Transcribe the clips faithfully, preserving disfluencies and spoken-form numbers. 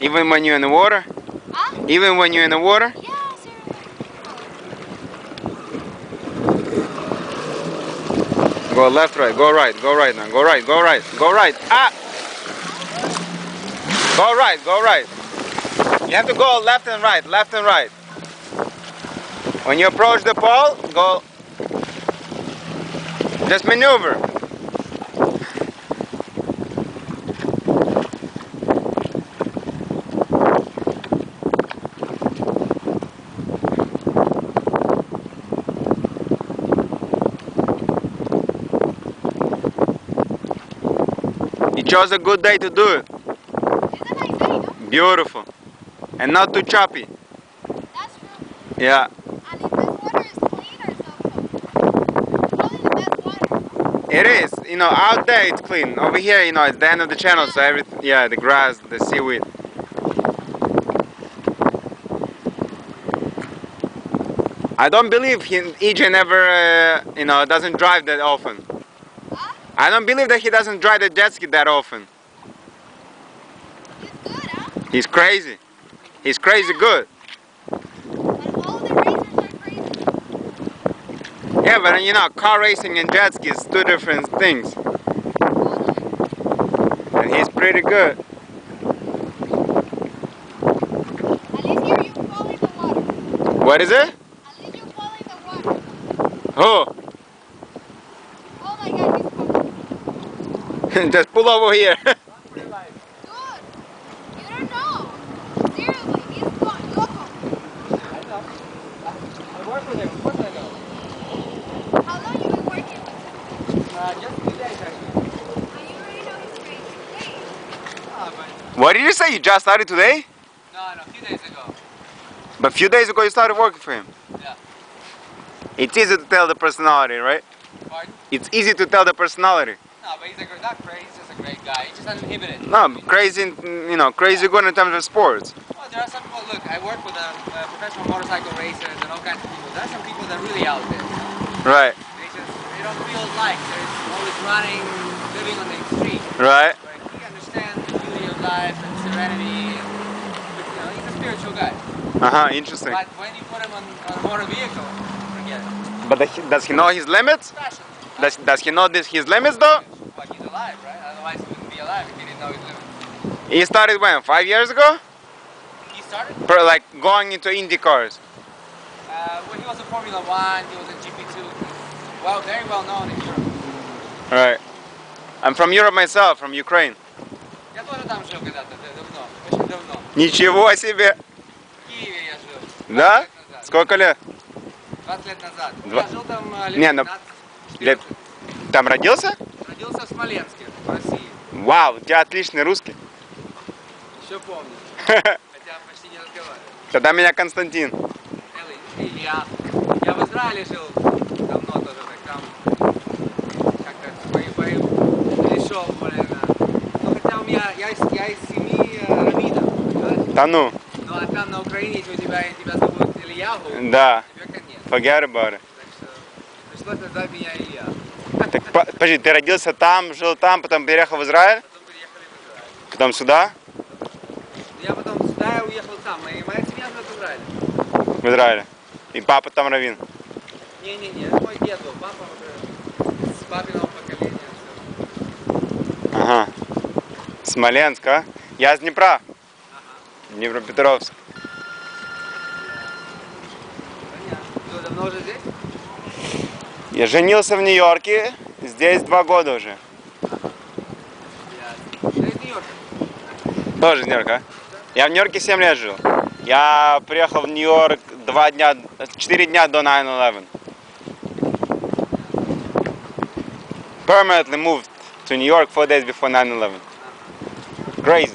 Even when you're in the water? Huh? Even when you're in the water? Yeah, seriously. Go left, right, go right, go right now. Go right, go right, go right. Ah! Go right, go right. You have to go left and right, left and right. When you approach the pole, go. Just maneuver. You chose a good day to do it. It's a nice day, no? Beautiful. And not too choppy. That's true. Yeah. And if this water is clean or so, probably the best water. It is. You know, out there it's clean. Over here, you know, it's the end of the channel, so everything, yeah, the grass, the seaweed. I don't believe he, E J never, uh, you know, doesn't drive that often. Huh? I don't believe that he doesn't drive the jet ski that often. He's good, huh? He's crazy. He's crazy good. But all the racers are crazy. Yeah, but you know, car racing and jet ski is two different things. And he's pretty good. At least here you fall in the water. What is it? At least you fall in the water. Who? Oh my god, he's coming. Just pull over here. Dude, you don't know. Seriously, he's gone. Loco. I know. I work with him. Of course I know. How long you been working with him? Uh, just two days actually. And you already know his crazy ways. Ah, but What did you say? You just started today? no, no, a few days ago. But a few days ago you started working for him. Yeah. It's easy to tell the personality, right? Pardon? It's easy to tell the personality. No, but he's a great, not crazy. He's just a great guy. He's just uninhibited. No, crazy, you know, crazy good in terms of sports. Well, there are some people. Look, I work with um, uh, professional motorcycle racers and all kinds of people. There are some people that are really out there. You know? Right, They just they don't feel like they're always running, living on the extreme. right. But he understands the beauty of life and serenity. And, you know, he's a spiritual guy. Uh-huh, interesting. But when you put him on, on a motor vehicle, forget it. But does he, does he know his limits? Fashion. Does, does he know this, his limits though? But he's alive, right? Otherwise he wouldn't be alive if he didn't know his limits. He started when, five years ago? He started For like going into Indy cars. uh, when he was in Formula One, he was in G P two. Well, very well known in Europe. Right. I'm from Europe myself, from Ukraine. Я тоже там жил когда-то, давно, очень давно. Ничего себе! В Киеве я жил. Да? двадцать лет назад. Сколько лет? двадцать лет назад. Два- Я жил там э, лет Не, ну, пятнадцать. Лет... Там родился? Родился в Смоленске, в России. Вау, у тебя отличный русский. Еще помню. Хотя почти не разговариваю. Тогда меня Константин. Элли, Илья. Я в Израиле жил давно тоже, так там как-то по, по, перешел время. Ну хотя у меня, я, из- я из семьи э, раввинов, понимаешь? Да ну, Ну а там на Украине, если у тебя, тебя зовут Ильяху, да, тебе конец. forget about it. Так что пришлось назвать меня Илья. Так, по- подожди, ты родился там, жил там, потом переехал в Израиль, Потом переехали в Израиль. потом сюда, Я потом сюда я уехал сам. Моя, моя семья живет в Израиле. в Израиле. И папа там раввин. Не-не-не, это мой дед был. Папа уже с папиного поколения. Все. Ага. Смоленск, а? Я с Днепра. Ага. Днепропетровск. Понятно. Что, давно уже здесь? Я женился в Нью-Йорке, здесь два года уже. Ясно. Я из Нью-Йорка. Тоже из Нью-Йорка, а? Я в Нью-Йорке семь лет жил. Я приехал в Нью-Йорк два дня, четыре дня до nine eleven. Permanently moved to New York four days before nine eleven. Crazy.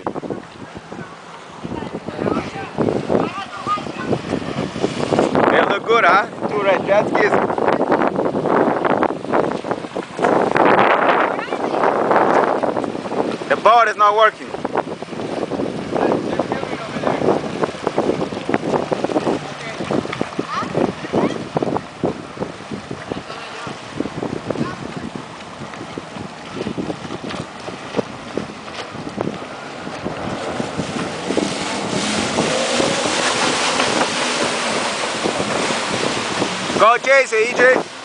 They look good, huh? Two red jet skis. The boat is not working. Go chase it, E J.